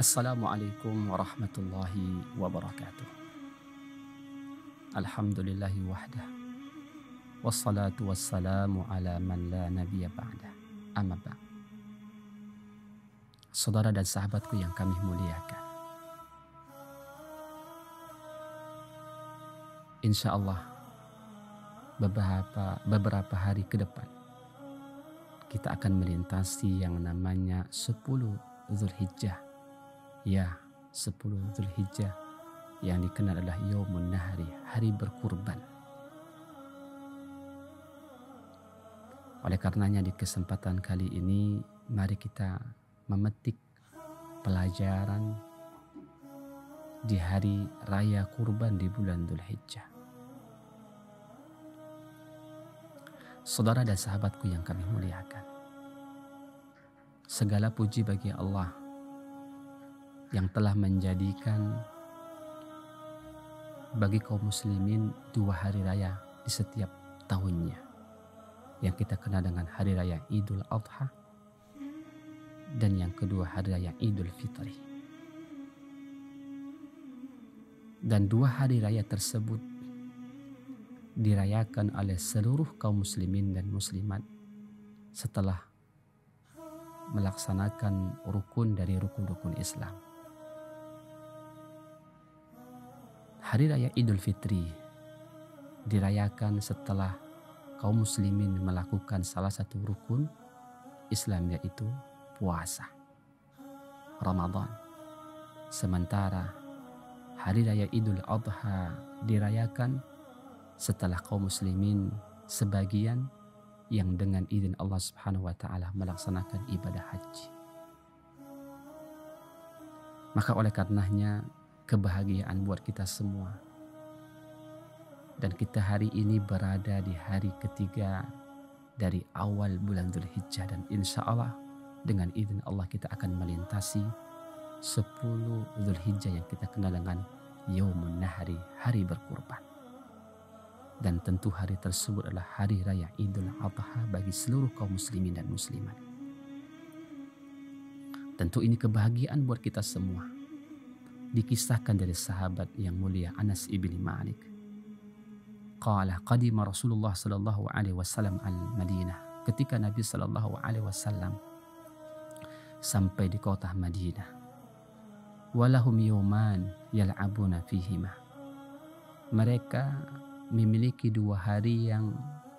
Assalamualaikum warahmatullahi wabarakatuh. Alhamdulillahi wahdah. Wassalatu wassalamu ala man la nabiyya ba'dah. Amma ba'd. Saudara dan sahabatku yang kami muliakan, insya Allah beberapa hari ke depan kita akan melintasi yang namanya 10 Zulhijjah. Ya, 10 Zulhijjah yang dikenal adalah Yaumun Nahri, hari berkurban. Oleh karenanya di kesempatan kali ini mari kita memetik pelajaran di hari raya kurban di bulan Zulhijjah. Saudara dan sahabatku yang kami muliakan, segala puji bagi Allah yang telah menjadikan bagi kaum muslimin 2 hari raya di setiap tahunnya, yang kita kenal dengan hari raya Idul Adha dan yang kedua hari raya Idul Fitri. Dan 2 hari raya tersebut dirayakan oleh seluruh kaum muslimin dan muslimat setelah melaksanakan rukun dari rukun-rukun Islam. Hari raya Idul Fitri dirayakan setelah kaum muslimin melakukan salah satu rukun Islam, yaitu puasa Ramadan. Sementara hari raya Idul Adha dirayakan setelah kaum muslimin sebagian yang dengan izin Allah Subhanahu wa taala melaksanakan ibadah haji. Maka oleh karenanya kebahagiaan buat kita semua. Dan kita hari ini berada di hari ketiga dari awal bulan Zulhijjah, dan insya Allah dengan izin Allah kita akan melintasi 10 Zulhijjah yang kita kenal dengan Yaumun Nahri, hari berkurban. Dan tentu hari tersebut adalah hari raya Idul Adha bagi seluruh kaum muslimin dan muslimat. Tentu ini kebahagiaan buat kita semua. Dikisahkan dari sahabat yang mulia Anas ibni Malik. Qala qadima Rasulullah sallallahu alaihi wasallam al-Madinah. Ketika Nabi sallallahu alaihi wasallam sampai di kota Madinah. Walahum yawman yal'abuna fihima. Mereka memiliki 2 hari yang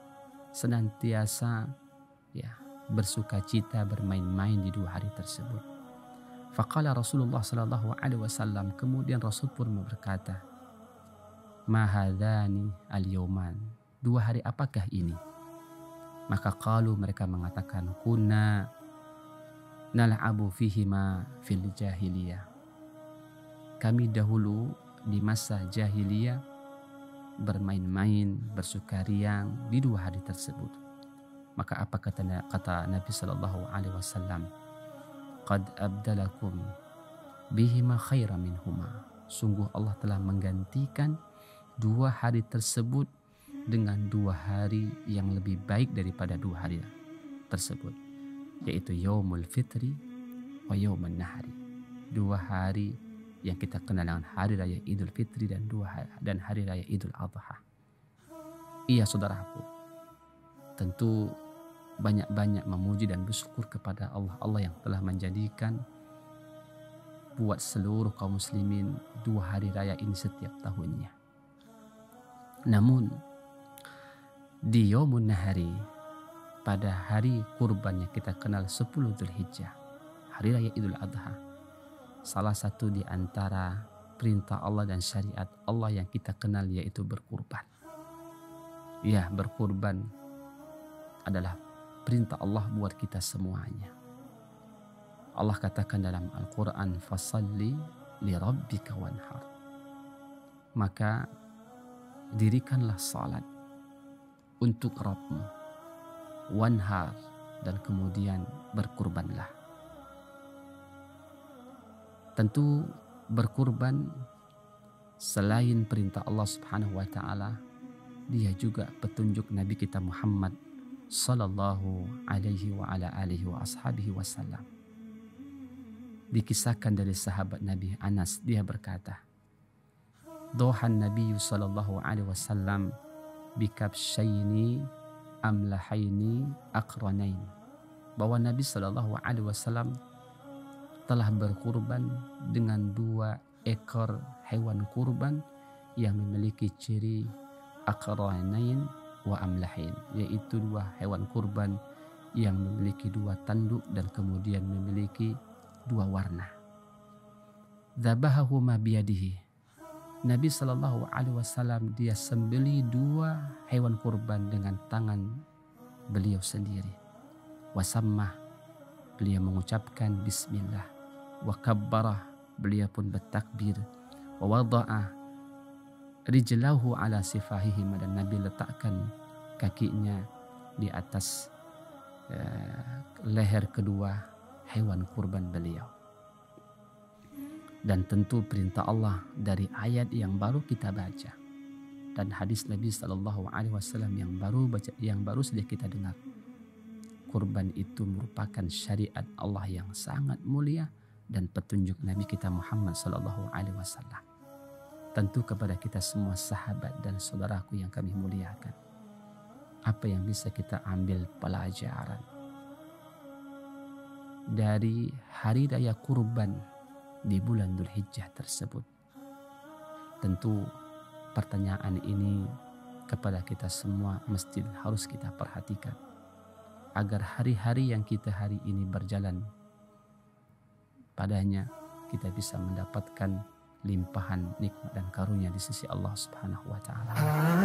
senantiasa bersuka cita bermain-main di 2 hari tersebut. Faqala Rasulullah sallallahu alaihi wasallam, kemudian Rasul pun berkata, "Ma hadzani al-yawman?" 2 hari apakah ini? Maka qalu, mereka mengatakan, "Kunna nal'abu fihima fil jahiliyah." Kami dahulu di masa jahiliyah bermain-main, bersukaria di 2 hari tersebut. Maka apa kata Nabi sallallahu alaihi wasallam? Qad abdalakum bihima khairan minhuma. Sungguh Allah telah menggantikan 2 hari tersebut dengan 2 hari yang lebih baik daripada 2 hari tersebut, yaitu Yaumul Fitri wa Yaumun Nahri. 2 hari yang kita kenal dengan hari raya Idul Fitri dan hari raya Idul Adha. Iya saudaraku, tentu banyak-banyak memuji dan bersyukur kepada Allah yang telah menjadikan buat seluruh kaum muslimin 2 hari raya ini setiap tahunnya. Namun di Yaumun Nahri, pada hari kurban yang kita kenal 10 Zulhijjah, hari raya Idul Adha, salah satu di antara perintah Allah dan syariat Allah yang kita kenal yaitu berkurban. Ya, berkurban adalah perintah Allah buat kita semuanya. Allah katakan dalam Al-Quran, "Fasalli li rabbika wanhar." Maka dirikanlah salat untuk Rabbmu, wanhar, dan kemudian berkurbanlah. Tentu berkurban selain perintah Allah Subhanahu wa taala, dia juga petunjuk Nabi kita Muhammad sallallahu alaihi wa ala alihi wa ashabihi wasallam. Dikisahkan dari sahabat Nabi Anas, dia berkata, Dohan Nabi sallallahu alaihi wasallam bikabshaini amlahaini aqranain. Bahwa Nabi sallallahu alaihi wasallam telah berkurban dengan 2 ekor hewan kurban yang memiliki ciri aqranain wa amlahain, yaitu 2 hewan kurban yang memiliki 2 tanduk dan kemudian memiliki 2 warna. Dzabahahuma biyadihi. Nabi sallallahu alaihi wasallam dia sembeli 2 hewan kurban dengan tangan beliau sendiri. Wasammah, beliau mengucapkan bismillah. Wa kabbarah, beliau pun bertakbir. Wa wada'a rijlahu ala sifahihim, dan Nabi letakkan kakinya di atas leher kedua hewan kurban beliau. Dan tentu perintah Allah dari ayat yang baru kita baca dan hadis Nabi sallallahu alaihi wasallam yang baru saja kita dengar. Kurban itu merupakan syariat Allah yang sangat mulia dan petunjuk Nabi kita Muhammad sallallahu alaihi wasallam. Tentu kepada kita semua sahabat dan saudaraku yang kami muliakan, apa yang bisa kita ambil pelajaran dari hari raya kurban di bulan Dzulhijjah tersebut? Tentu pertanyaan ini kepada kita semua mesti harus kita perhatikan agar hari-hari yang kita hari ini berjalan padanya kita bisa mendapatkan limpahan nikmat dan karunia di sisi Allah Subhanahu wa taala.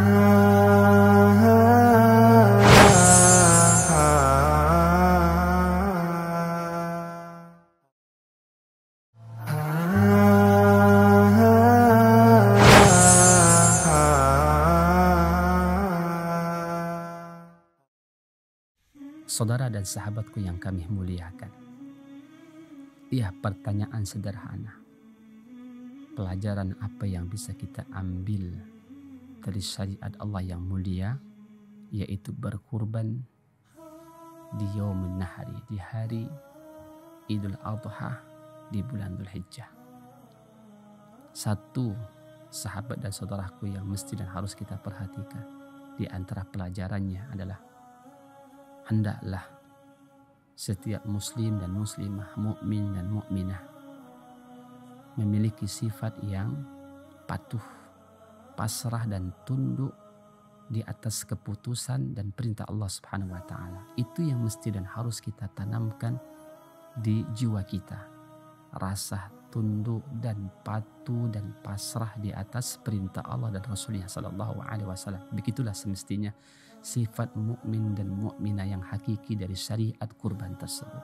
Saudara dan sahabatku yang kami muliakan, ya, pertanyaan sederhana. Pelajaran apa yang bisa kita ambil dari syariat Allah yang mulia, yaitu berkurban di Yaumun Nahari, di hari Idul Adha di bulan Dzulhijjah. Satu, sahabat dan saudaraku yang mesti dan harus kita perhatikan di antara pelajarannya adalah hendaklah setiap muslim dan muslimah, mukmin dan mukminah memiliki sifat yang patuh, pasrah dan tunduk di atas keputusan dan perintah Allah Subhanahu wa taala. Itu yang mesti dan harus kita tanamkan di jiwa kita. Rasa tunduk dan patuh dan pasrah di atas perintah Allah dan Rasulnya sallallahu alaihi wasallam. Begitulah semestinya sifat mukmin dan mukminah yang hakiki dari syariat kurban tersebut.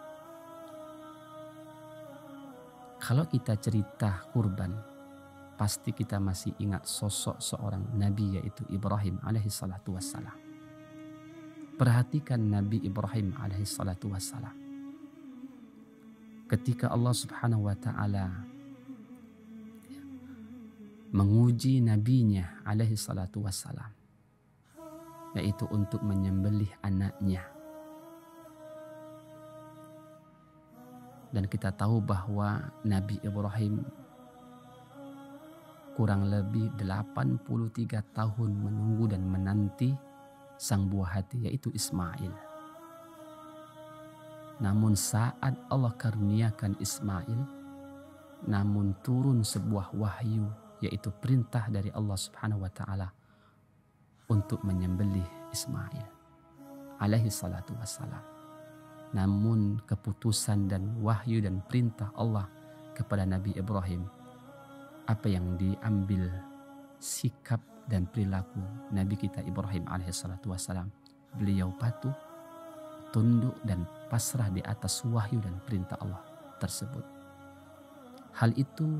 Kalau kita cerita kurban, pasti kita masih ingat sosok seorang nabi, yaitu Ibrahim alaihi salatu wassalam. Perhatikan Nabi Ibrahim alaihi salatu wassalam. Ketika Allah Subhanahu wa taala menguji nabinya alaihi salatu wassalam, yaitu untuk menyembelih anaknya. Dan kita tahu bahwa Nabi Ibrahim kurang lebih 83 tahun menunggu dan menanti sang buah hati, yaitu Ismail. Namun saat Allah karuniakan Ismail, namun turun sebuah wahyu, yaitu perintah dari Allah Subhanahu wa taala untuk menyembelih Ismail alaihi salatu wassalam. Namun keputusan dan wahyu dan perintah Allah kepada Nabi Ibrahim, apa yang diambil sikap dan perilaku Nabi kita Ibrahim alaihi salatu wassalam? Beliau patuh, tunduk dan pasrah di atas wahyu dan perintah Allah tersebut. Hal itu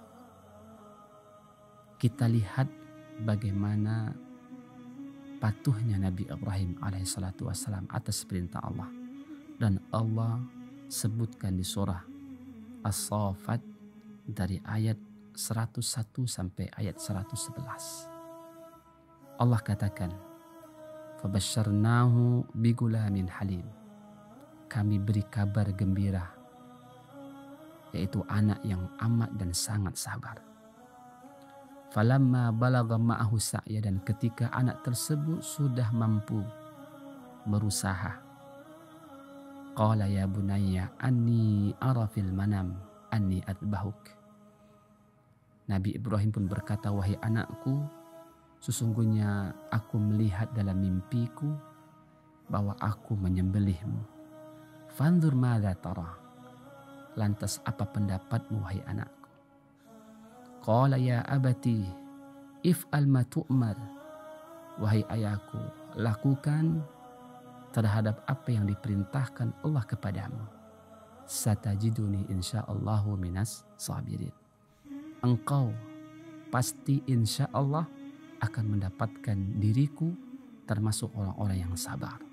kita lihat bagaimana patuhnya Nabi Ibrahim alaihi salatu wassalam atas perintah Allah. Dan Allah sebutkan di surah As-Saffat dari ayat 101 sampai ayat 111. Allah katakan, "Fabasyarnahu bigulamin halim." Kami beri kabar gembira yaitu anak yang amat dan sangat sabar. Falamma balagha ma'ahu sa'ya, dan ketika anak tersebut sudah mampu berusaha, qala ya bunayya anni ara fil manam anni adbahuk. Nabi Ibrahim pun berkata, wahai anakku, sesungguhnya aku melihat dalam mimpiku bahwa aku menyembelihmu. Fanzur madza tara, lantas apa pendapatmu wahai anakku? Qala ya abati if'al ma tu'mar, wahai ayahku, lakukan terhadap apa yang diperintahkan Allah kepadamu. Satajiduni insyaallahu minas sabirin. Engkau pasti insya Allah akan mendapatkan diriku termasuk orang-orang yang sabar.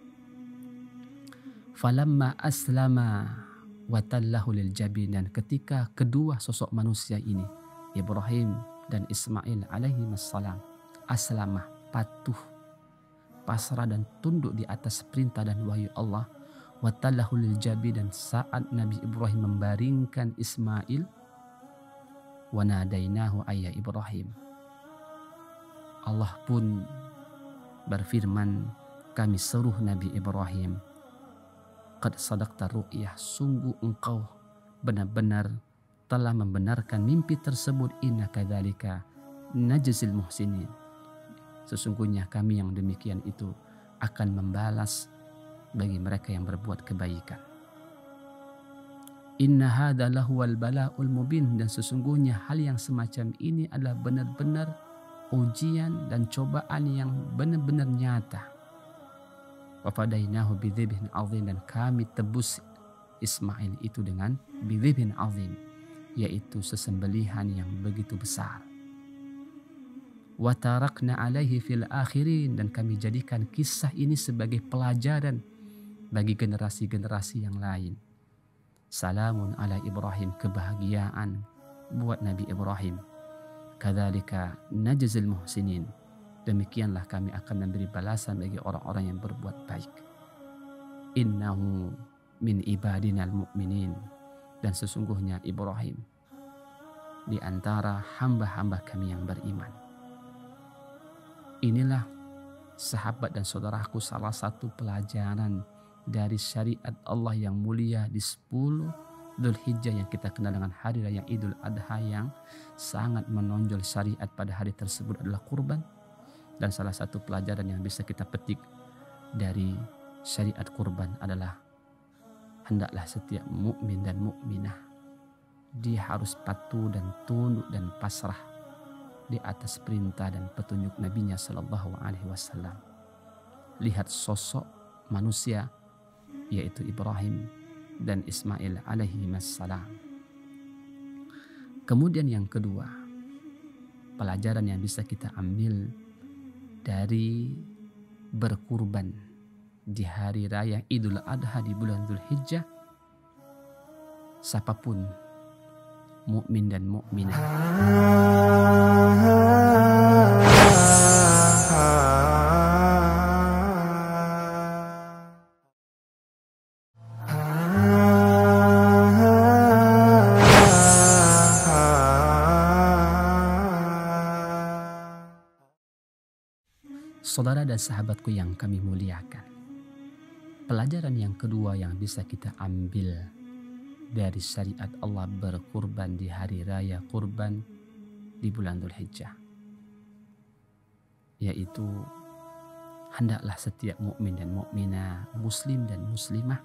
Falamma aslama wa tallahu lil jabin, dan ketika kedua sosok manusia ini, Ibrahim dan Ismail alaihi wassalam, aslamah, patuh, pasrah dan tunduk di atas perintah dan wahyu Allah, wa tallahu lil jabin, dan saat Nabi Ibrahim membaringkan Ismail, wa nadainahu ayya Ibrahim, Allah pun berfirman, kami seruh Nabi Ibrahim, qad sadaqta ru'yah, sungguh engkau benar-benar telah membenarkan mimpi tersebut, inna kadzalika najzil muhsinin, sesungguhnya kami yang demikian itu akan membalas bagi mereka yang berbuat kebaikan. Inna hadza lahuwal bala'ul mubin, dan sesungguhnya hal yang semacam ini adalah benar-benar ujian dan cobaan yang benar-benar nyata. Wa fadainahu bidzibhin azim, dan kami tebus Ismail itu dengan bidzibhin azim, yaitu sesembelihan yang begitu besar. Wa tarakna alaihi fil akhirin, dan kami jadikan kisah ini sebagai pelajaran bagi generasi-generasi yang lain. Salamun ala Ibrahim, kebahagiaan buat Nabi Ibrahim. Kadzalika najzil muhsinin, demikianlah kami akan memberi balasan bagi orang-orang yang berbuat baik. Innahu min ibadinal mu'minin, dan sesungguhnya Ibrahim di antara hamba-hamba kami yang beriman. Inilah sahabat dan saudaraku salah satu pelajaran dari syariat Allah yang mulia di 10 Dzulhijjah yang kita kenal dengan hari raya Idul Adha, yang sangat menonjol syariat pada hari tersebut adalah kurban. Dan salah satu pelajaran yang bisa kita petik dari syariat kurban adalah hendaklah setiap mukmin dan mukminah dia harus patuh dan tunduk dan pasrah di atas perintah dan petunjuk Nabi-Nya Sallallahu Alaihi Wasallam. Lihat sosok manusia yaitu Ibrahim dan Ismail alaihi wassalam. Kemudian yang kedua, pelajaran yang bisa kita ambil dari berkurban di hari raya Idul Adha di bulan Dzulhijjah, siapapun mukmin dan mukminah saudara dan sahabatku yang kami muliakan. Pelajaran yang kedua yang bisa kita ambil dari syariat Allah berkurban di hari raya kurban di bulan Dzulhijjah, yaitu hendaklah setiap mukmin dan mukminah, muslim dan muslimah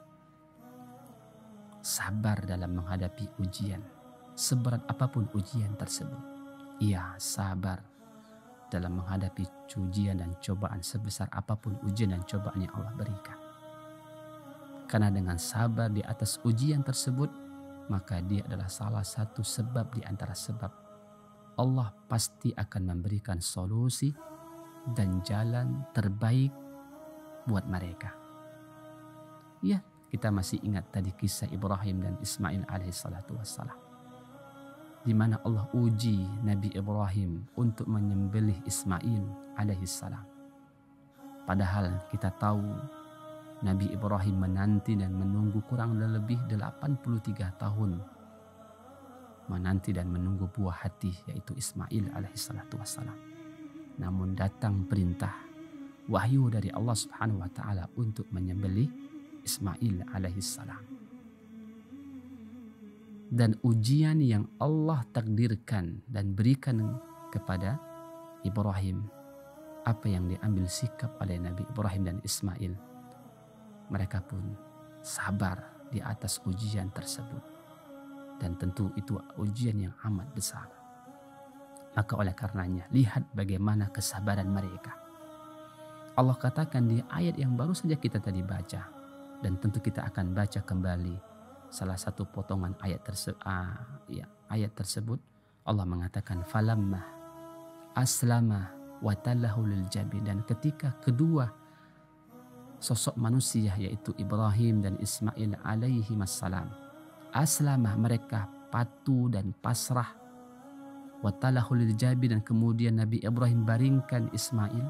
sabar dalam menghadapi ujian, seberat apapun ujian tersebut. Ia sabar dalam menghadapi ujian dan cobaan sebesar apapun ujian dan cobaan yang Allah berikan. Karena dengan sabar di atas ujian tersebut, maka dia adalah salah satu sebab di antara sebab Allah pasti akan memberikan solusi dan jalan terbaik buat mereka. Ya, kita masih ingat tadi kisah Ibrahim dan Ismail alaihissalatu wassalam, di mana Allah uji Nabi Ibrahim untuk menyembelih Ismail alaihissalam. Padahal kita tahu Nabi Ibrahim menanti dan menunggu kurang lebih 83 tahun menanti dan menunggu buah hati, yaitu Ismail alaihissalatu wassalam. Namun datang perintah wahyu dari Allah Subhanahu wa taala untuk menyembelih Ismail alaihissalam. Dan ujian yang Allah takdirkan dan berikan kepada Ibrahim, apa yang diambil sikap oleh Nabi Ibrahim dan Ismail, mereka pun sabar di atas ujian tersebut. Dan tentu itu ujian yang amat besar. Maka oleh karenanya, lihat bagaimana kesabaran mereka. Allah katakan di ayat yang baru saja kita tadi baca, dan tentu kita akan baca kembali salah satu potongan ayat tersebut. Allah mengatakan falamma aslama wa tallahu lil jabin, dan ketika kedua sosok manusia yaitu Ibrahim dan Ismail alaihi wassalam aslamah, mereka patuh dan pasrah, wa tallahu lil jabin, dan kemudian Nabi Ibrahim baringkan Ismail,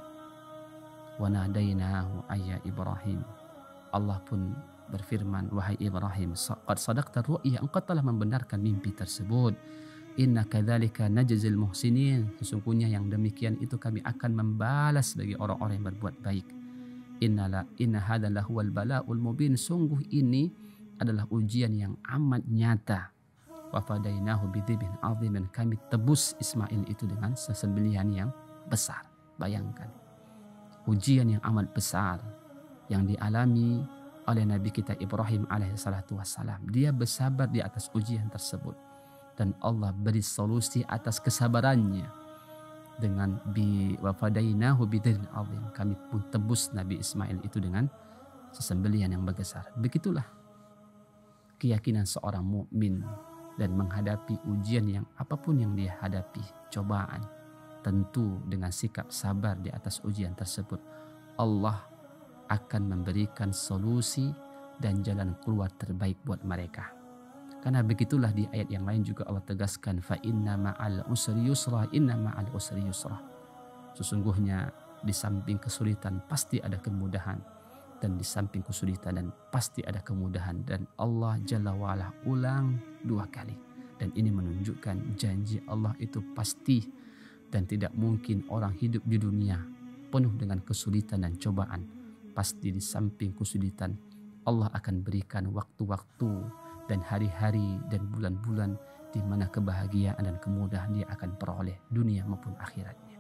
wa nadainahu ayya Ibrahim, Allah pun berfirman, wahai Ibrahim, qad sadaqta ru'ya, engkau telah membenarkan mimpi tersebut. Inna kadzalika najzil muhsinin, sesungguhnya yang demikian itu kami akan membalas bagi orang-orang yang berbuat baik. Inna hadzal lahuwal bala'ul mubin, sungguh ini adalah ujian yang amat nyata. Wa fadainahu bidzibhin adzim, dan kami tebus Ismail itu dengan sesembelihan yang besar. Bayangkan ujian yang amat besar yang dialami oleh Nabi kita Ibrahim alaihissalatu wassalam. Dia bersabar di atas ujian tersebut, dan Allah beri solusi atas kesabarannya dengan wafadainahu bidzibhin adzim, kami pun tebus Nabi Ismail itu dengan sesembelihan yang besar. Begitulah keyakinan seorang mukmin dan menghadapi ujian yang apapun yang dia hadapi, cobaan, tentu dengan sikap sabar di atas ujian tersebut, Allah akan memberikan solusi dan jalan keluar terbaik buat mereka. Karena begitulah di ayat yang lain juga Allah tegaskan, fa inna ma'al usri yusra, inna ma'al usri yusra. Sesungguhnya di samping kesulitan pasti ada kemudahan, dan di samping kesulitan dan pasti ada kemudahan. Dan Allah Jalla wa'ala ulang 2 kali, dan ini menunjukkan janji Allah itu pasti, dan tidak mungkin orang hidup di dunia penuh dengan kesulitan dan cobaan. Pasti di samping kesulitan Allah akan berikan waktu-waktu dan hari-hari dan bulan-bulan di mana kebahagiaan dan kemudahan dia akan peroleh dunia maupun akhiratnya.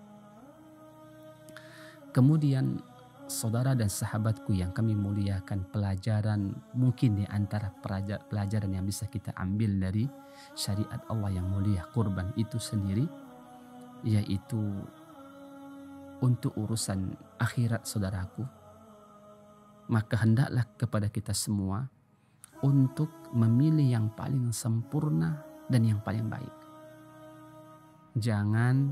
Kemudian saudara dan sahabatku yang kami muliakan, pelajaran mungkin di antara pelajaran yang bisa kita ambil dari syariat Allah yang mulia kurban itu sendiri, yaitu untuk urusan akhirat saudaraku, maka hendaklah kepada kita semua untuk memilih yang paling sempurna dan yang paling baik. Jangan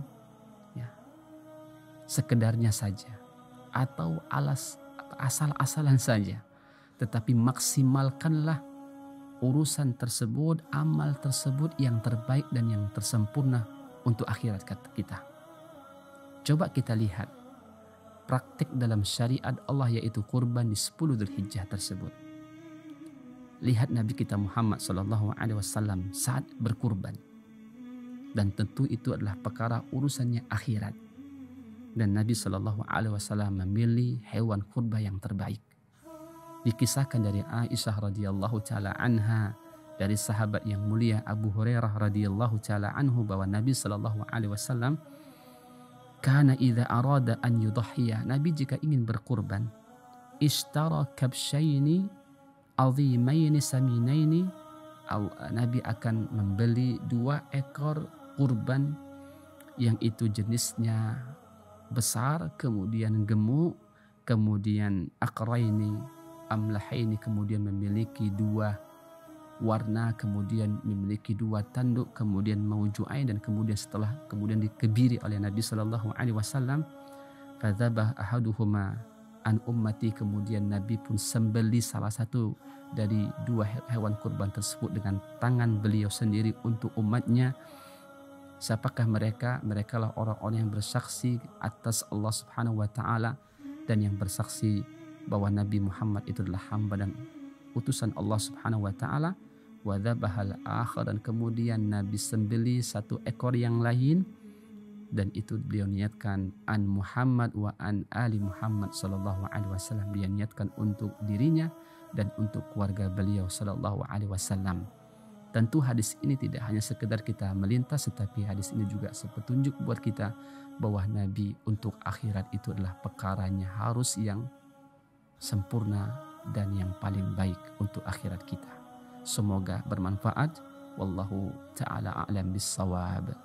sekedarnya saja atau asal-asalan saja, tetapi maksimalkanlah urusan tersebut, amal tersebut yang terbaik dan yang tersempurna untuk akhirat kita. Coba kita lihat praktik dalam syariat Allah, yaitu kurban di 10 Dzulhijjah tersebut. Lihat Nabi kita Muhammad SAW saat berkurban, dan tentu itu adalah perkara urusannya akhirat, dan Nabi SAW memilih hewan kurban yang terbaik. Dikisahkan dari Aisyah radhiyallahu taala anha, dari sahabat yang mulia Abu Hurairah radhiyallahu taala anhu, bahwa Nabi SAW kana idza arada an yudhhiya, Nabi jika ingin berkurban, ishtara kabshaini azimaini saminaini, Nabi akan membeli 2 ekor kurban yang itu jenisnya besar, kemudian gemuk, kemudian akraini amlahaini, kemudian memiliki 2 warna, kemudian memiliki 2 tanduk, kemudian maujuain, dan kemudian dikebiri oleh Nabi SAW. Fadzabah ahaduhuma an ummati, kemudian Nabi pun sembeli salah satu dari 2 hewan kurban tersebut dengan tangan beliau sendiri untuk umatnya. Siapakah mereka? Mereka lah orang-orang yang bersaksi atas Allah Subhanahu wa taala, dan yang bersaksi bahwa Nabi Muhammad itu adalah hamba dan utusan Allah Subhanahu wa taala. wa dzabahal akhar, dan kemudian Nabi sembelih satu ekor yang lain, dan itu beliau niatkan an Muhammad wa an ali Muhammad sallallahu alaihi wasallam, dia niatkan untuk dirinya dan untuk keluarga beliau sallallahu alaihi wasallam. Tentu hadis ini tidak hanya sekedar kita melintas, tetapi hadis ini juga sepetunjuk buat kita bahwa Nabi untuk akhirat itu adalah perkaranya harus yang sempurna dan yang paling baik untuk akhirat kita. Semoga bermanfaat. Wallahu ta'ala a'lam bissawab.